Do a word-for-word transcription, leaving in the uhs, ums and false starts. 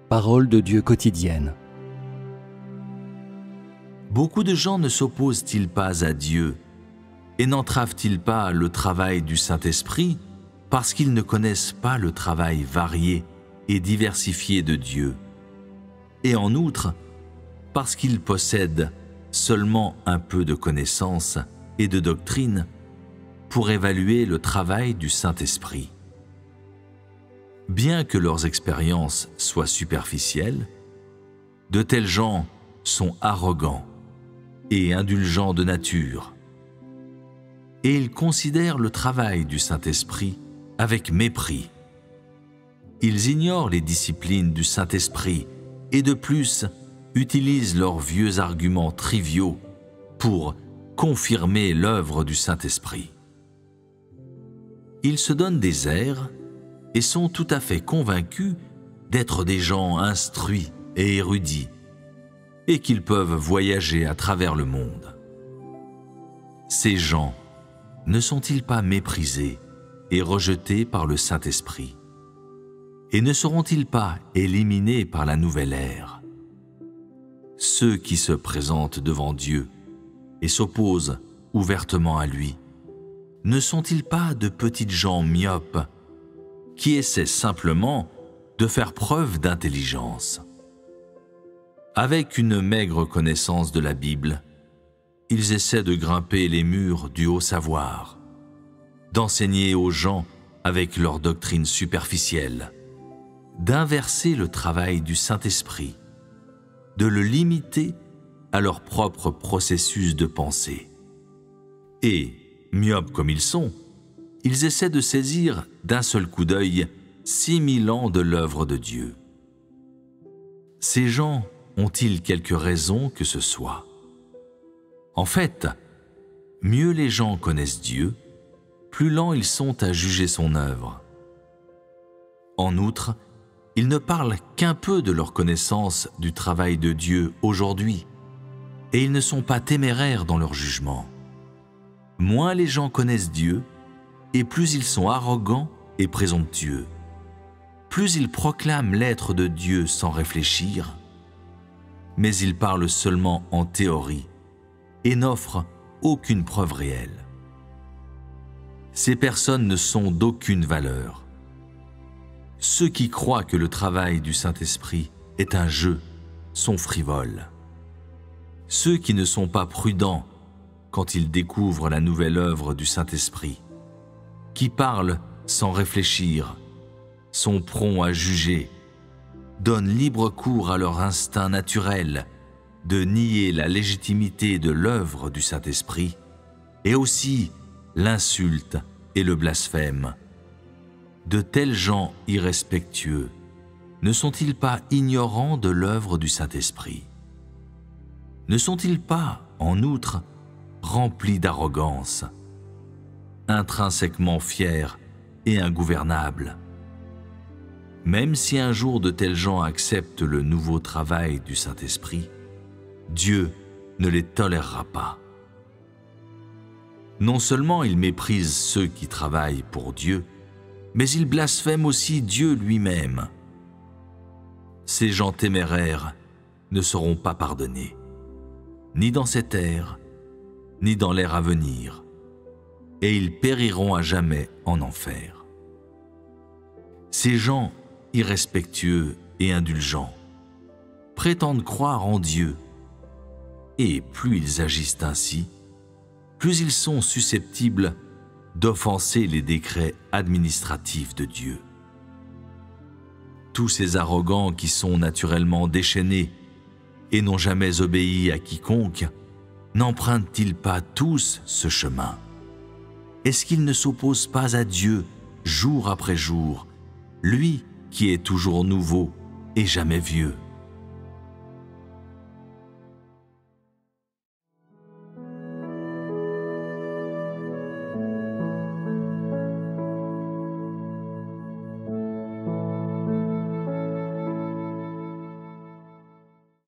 Parole de Dieu quotidienne. Beaucoup de gens ne s'opposent-ils pas à Dieu et n'entravent-ils pas le travail du Saint-Esprit parce qu'ils ne connaissent pas le travail varié et diversifié de Dieu, et en outre parce qu'ils possèdent seulement un peu de connaissances et de doctrine pour évaluer le travail du Saint-Esprit. Bien que leurs expériences soient superficielles, de tels gens sont arrogants et indulgents de nature, et ils considèrent le travail du Saint-Esprit avec mépris. Ils ignorent les disciplines du Saint-Esprit et de plus utilisent leurs vieux arguments triviaux pour confirmer l'œuvre du Saint-Esprit. Ils se donnent des airs et sont tout à fait convaincus d'être des gens instruits et érudits, et qu'ils peuvent voyager à travers le monde. Ces gens ne sont-ils pas méprisés et rejetés par le Saint-Esprit? Et ne seront-ils pas éliminés par la nouvelle ère? Ceux qui se présentent devant Dieu et s'opposent ouvertement à lui, ne sont-ils pas de petites gens myopes qui essaient simplement de faire preuve d'intelligence? Avec une maigre connaissance de la Bible, ils essaient de grimper les murs du haut savoir, d'enseigner aux gens avec leur doctrine superficielle, d'inverser le travail du Saint-Esprit, de le limiter à leur propre processus de pensée. Et, myopes comme ils sont, ils essaient de saisir d'un seul coup d'œil six mille ans de l'œuvre de Dieu. Ces gens ont-ils quelque raison que ce soit? En fait, mieux les gens connaissent Dieu, plus lents ils sont à juger son œuvre. En outre, ils ne parlent qu'un peu de leur connaissance du travail de Dieu aujourd'hui, et ils ne sont pas téméraires dans leur jugement. Moins les gens connaissent Dieu, et plus ils sont arrogants et présomptueux. Plus ils proclament l'être de Dieu sans réfléchir, mais ils parlent seulement en théorie et n'offrent aucune preuve réelle. Ces personnes ne sont d'aucune valeur. Ceux qui croient que le travail du Saint-Esprit est un jeu sont frivoles. Ceux qui ne sont pas prudents quand ils découvrent la nouvelle œuvre du Saint-Esprit, qui parlent sans réfléchir, sont prompts à juger, donnent libre cours à leur instinct naturel de nier la légitimité de l'œuvre du Saint-Esprit, et aussi l'insulte et le blasphème. De tels gens irrespectueux ne sont-ils pas ignorants de l'œuvre du Saint-Esprit? Ne sont-ils pas, en outre, remplis d'arrogance, intrinsèquement fiers et ingouvernables? Même si un jour de tels gens acceptent le nouveau travail du Saint-Esprit, Dieu ne les tolérera pas. Non seulement ils méprisent ceux qui travaillent pour Dieu, mais ils blasphèment aussi Dieu lui-même. Ces gens téméraires ne seront pas pardonnés, ni dans cette ère, ni dans l'ère à venir, et ils périront à jamais en enfer. Ces gens irrespectueux et indulgents prétendent croire en Dieu, et plus ils agissent ainsi, plus ils sont susceptibles d'offenser les décrets administratifs de Dieu. Tous ces arrogants qui sont naturellement déchaînés et n'ont jamais obéi à quiconque, n'empruntent-ils pas tous ce chemin? Est-ce qu'ils ne s'opposent pas à Dieu jour après jour, lui qui est toujours nouveau et jamais vieux?